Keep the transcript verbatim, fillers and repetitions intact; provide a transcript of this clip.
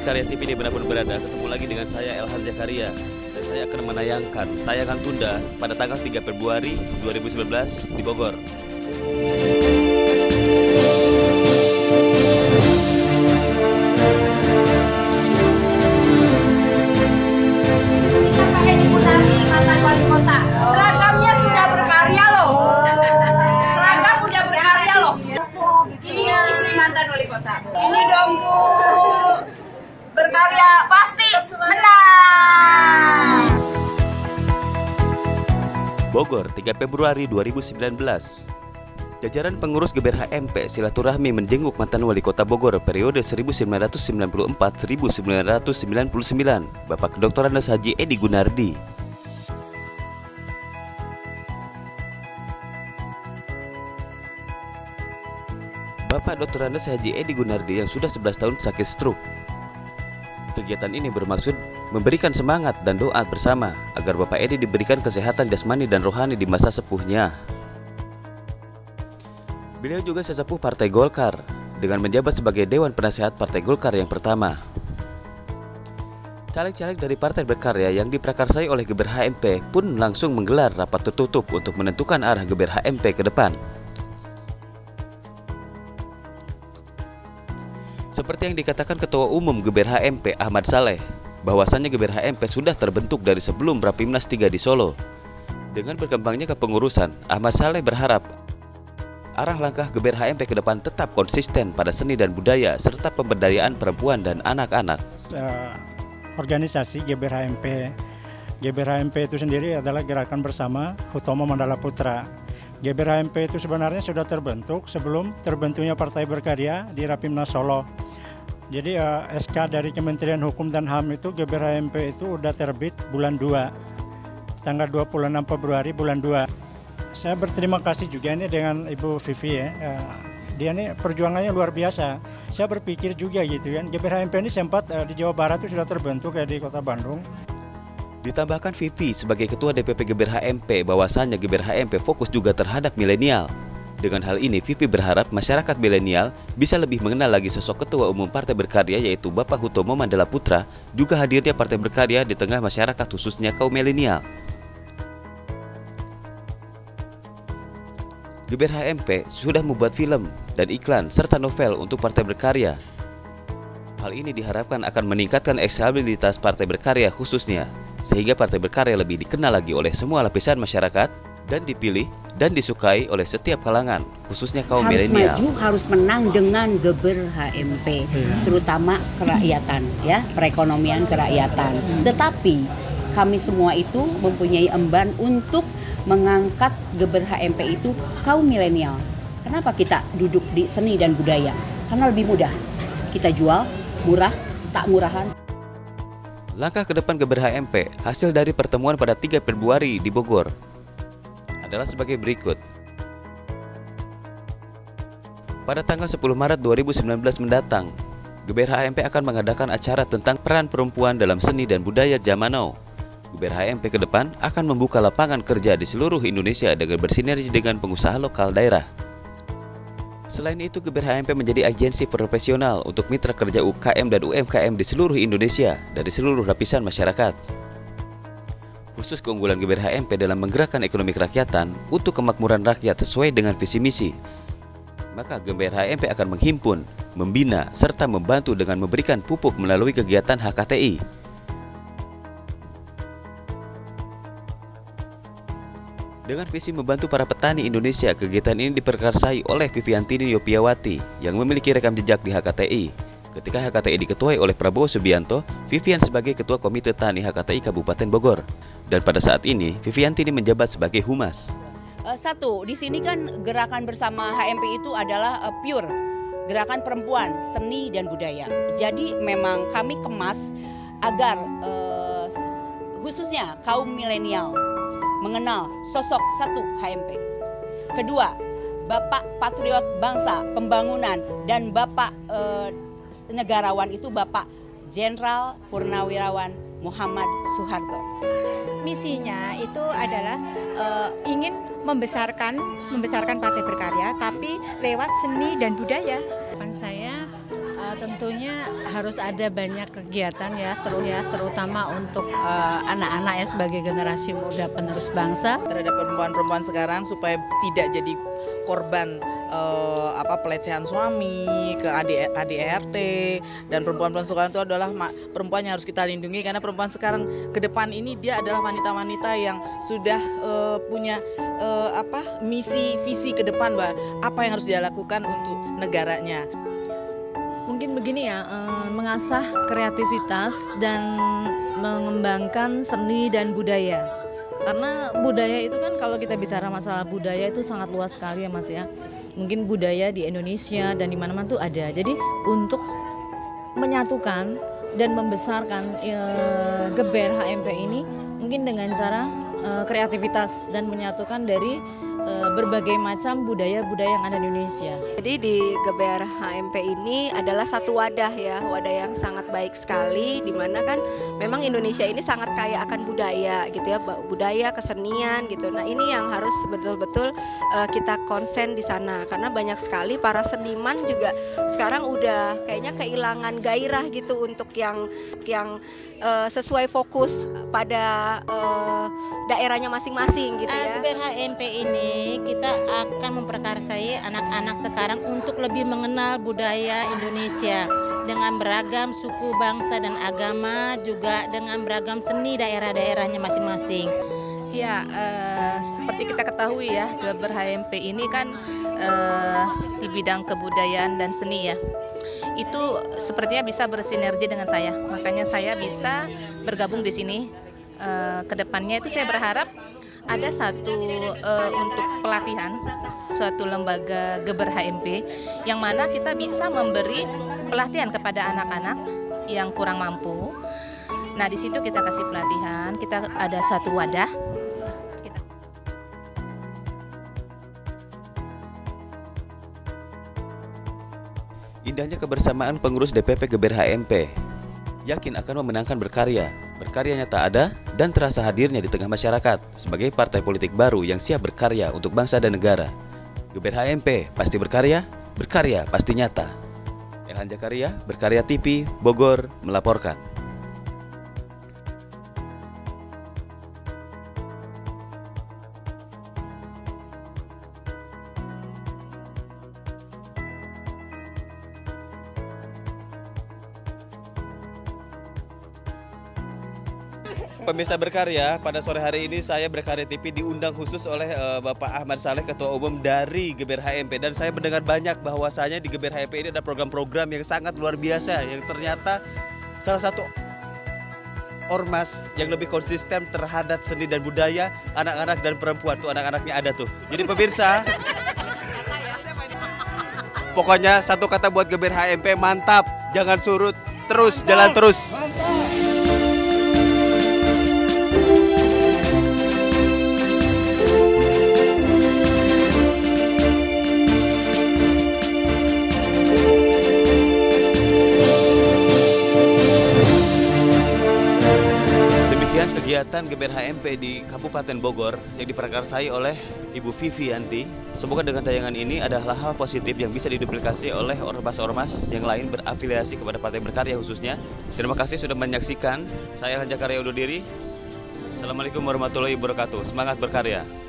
Berkarya T V dimanapun berada, ketemu lagi dengan saya Elhan Zakaria. Dan saya akan menayangkan tayangan tunda pada tanggal tiga Februari dua ribu sembilan belas di Bogor. Seragamnya sudah berkarya loh. Seragam udah berkarya loh. Ini istri mantan wali kota. Ini dong Bu. Berkarya pasti menang. Bogor, tiga Februari dua ribu sembilan belas. Jajaran pengurus Geber H M P silaturahmi menjenguk mantan wali kota Bogor periode seribu sembilan ratus sembilan puluh empat sampai seribu sembilan ratus sembilan puluh sembilan, Bapak Kedokteran Haji Edi Gunardi. Bapak Doktor Andes Haji Edi Gunardi yang sudah sebelas tahun sakit stroke. Kegiatan ini bermaksud memberikan semangat dan doa bersama agar Bapak Edi diberikan kesehatan jasmani dan rohani di masa sepuhnya. Beliau juga sesepuh Partai Golkar dengan menjabat sebagai Dewan Penasehat Partai Golkar yang pertama. Caleg-caleg dari Partai Berkarya yang diprakarsai oleh Geber H M P pun langsung menggelar rapat tertutup untuk menentukan arah Geber H M P ke depan. Seperti yang dikatakan Ketua Umum Geber H M P Ahmad Saleh, bahwasannya Geber H M P sudah terbentuk dari sebelum Rapimnas tiga di Solo. Dengan berkembangnya kepengurusan, Ahmad Saleh berharap arah langkah Geber H M P ke depan tetap konsisten pada seni dan budaya serta pemberdayaan perempuan dan anak-anak. Uh, organisasi Geber H M P, Geber H M P itu sendiri adalah gerakan bersama Hutomo Mandala Putra. Geber H M P itu sebenarnya sudah terbentuk sebelum terbentuknya Partai Berkarya di Rapimnas Solo. Jadi uh, S K dari Kementerian Hukum dan H A M itu Geber H M P itu udah terbit bulan dua, tanggal dua puluh enam Februari bulan dua. Saya berterima kasih juga ini dengan Ibu Vivi ya. Uh, dia ini perjuangannya luar biasa. Saya berpikir juga gitu kan, Geber H M P ini sempat uh, di Jawa Barat itu sudah terbentuk ya di Kota Bandung. Ditambahkan Vivi sebagai Ketua D P P Geber H M P bahwasannya Geber H M P fokus juga terhadap milenial. Dengan hal ini, Vivi berharap masyarakat milenial bisa lebih mengenal lagi sosok Ketua Umum Partai Berkarya yaitu Bapak Hutomo Mandala Putra, juga hadirnya Partai Berkarya di tengah masyarakat khususnya kaum milenial. Geber H M P sudah membuat film dan iklan serta novel untuk Partai Berkarya. Hal ini diharapkan akan meningkatkan elektabilitas Partai Berkarya khususnya, sehingga Partai Berkarya lebih dikenal lagi oleh semua lapisan masyarakat dan dipilih dan disukai oleh setiap kalangan, khususnya kaum milenial. Harus maju, harus menang dengan Geber H M P, hmm. terutama kerakyatan, ya, perekonomian kerakyatan. Hmm. Tetapi kami semua itu mempunyai emban untuk mengangkat Geber H M P itu kaum milenial. Kenapa kita duduk di seni dan budaya? Karena lebih mudah. Kita jual murah, tak murahan. Langkah ke depan Geber H M P hasil dari pertemuan pada tiga Februari di Bogor adalah sebagai berikut. Pada tanggal sepuluh Maret dua ribu sembilan belas mendatang, Geber H M P akan mengadakan acara tentang peran perempuan dalam seni dan budaya zaman now. Geber H M P ke depan akan membuka lapangan kerja di seluruh Indonesia dengan bersinergi dengan pengusaha lokal daerah. Selain itu, Geber H M P menjadi agensi profesional untuk mitra kerja U K M dan U M K M di seluruh Indonesia dari seluruh lapisan masyarakat. Khusus keunggulan Geber H M P dalam menggerakkan ekonomi kerakyatan untuk kemakmuran rakyat sesuai dengan visi misi. Maka Geber H M P akan menghimpun, membina, serta membantu dengan memberikan pupuk melalui kegiatan H K T I. Dengan visi membantu para petani Indonesia, kegiatan ini diperkarsai oleh Viviantini Yopiawati yang memiliki rekam jejak di H K T I. Ketika H K T I diketuai oleh Prabowo Subianto, Vivian sebagai Ketua Komite Tani H K T I Kabupaten Bogor. Dan pada saat ini, Viviantini menjabat sebagai Humas. Satu, di sini kan gerakan bersama H M P itu adalah uh, pure gerakan perempuan, seni dan budaya. Jadi memang kami kemas agar uh, khususnya kaum milenial mengenal sosok satu H M P. Kedua, Bapak Patriot Bangsa, Pembangunan, dan Bapak uh, negarawan itu Bapak Jenderal Purnawirawan Muhammad Soeharto. Misinya itu adalah uh, ingin membesarkan membesarkan Partai Berkarya, tapi lewat seni dan budaya. Harapan saya uh, tentunya harus ada banyak kegiatan ya, terus ya terutama untuk uh, anak-anak ya sebagai generasi muda penerus bangsa terhadap perempuan-perempuan sekarang supaya tidak jadi korban uh, apa pelecehan suami ke A D R T, dan perempuan-perempuan sekarang itu adalah perempuan yang harus kita lindungi, karena perempuan sekarang ke depan ini dia adalah wanita-wanita yang sudah uh, punya uh, apa misi visi ke depan, Mbak, apa yang harus dia lakukan untuk negaranya. Mungkin begini ya, mengasah kreativitas dan mengembangkan seni dan budaya. Karena budaya itu kan kalau kita bicara masalah budaya itu sangat luas sekali ya Mas ya. Mungkin budaya di Indonesia dan di mana-mana tuh ada. Jadi untuk menyatukan dan membesarkan e, Geber H M P ini mungkin dengan cara e, kreativitas dan menyatukan dari berbagai macam budaya-budaya yang ada di Indonesia. Jadi di Geber H M P ini adalah satu wadah ya, wadah yang sangat baik sekali, di mana kan memang Indonesia ini sangat kaya akan budaya gitu ya, budaya, kesenian gitu. Nah ini yang harus betul-betul uh, kita konsen di sana, karena banyak sekali para seniman juga sekarang udah kayaknya kehilangan gairah gitu untuk yang yang uh, sesuai fokus pada uh, daerahnya masing-masing gitu ya. Geber H M P ini kita akan memperkarsai anak-anak sekarang untuk lebih mengenal budaya Indonesia dengan beragam suku, bangsa, dan agama, juga dengan beragam seni daerah-daerahnya masing-masing. Ya, eh, seperti kita ketahui ya, Geber H M P ini kan eh, di bidang kebudayaan dan seni ya. Itu sepertinya bisa bersinergi dengan saya, makanya saya bisa bergabung di sini. Eh, kedepannya itu saya berharap ada satu uh, untuk pelatihan, suatu lembaga Geber H M P yang mana kita bisa memberi pelatihan kepada anak-anak yang kurang mampu. Nah di situ kita kasih pelatihan, kita ada satu wadah. Kita... Indahnya kebersamaan pengurus D P P Geber H M P. Yakin akan memenangkan berkarya. Berkaryanya tak ada dan terasa hadirnya di tengah masyarakat sebagai partai politik baru yang siap berkarya untuk bangsa dan negara. Geber H M P pasti berkarya, berkarya pasti nyata. Elhan Jakaria, Berkarya T V, Bogor, melaporkan. Pemirsa Berkarya, pada sore hari ini saya Berkarya T V diundang khusus oleh uh, Bapak Ahmad Saleh, Ketua Umum dari Geber H M P, dan saya mendengar banyak bahwasanya di Geber H M P ini ada program-program yang sangat luar biasa yang ternyata salah satu ormas yang lebih konsisten terhadap seni dan budaya anak-anak dan perempuan. Tuh anak-anaknya ada tuh. Jadi pemirsa, pokoknya satu kata buat Geber H M P, mantap, jangan surut, terus jalan terus. Kegiatan Geber H M P di Kabupaten Bogor yang diprakarsai oleh Ibu Vivianti. Semoga dengan tayangan ini adalah hal positif yang bisa diduplikasi oleh ormas-ormas yang lain berafiliasi kepada Partai Berkarya khususnya. Terima kasih sudah menyaksikan. Saya Elhan Jakaria undur diri. Assalamualaikum warahmatullahi wabarakatuh. Semangat berkarya.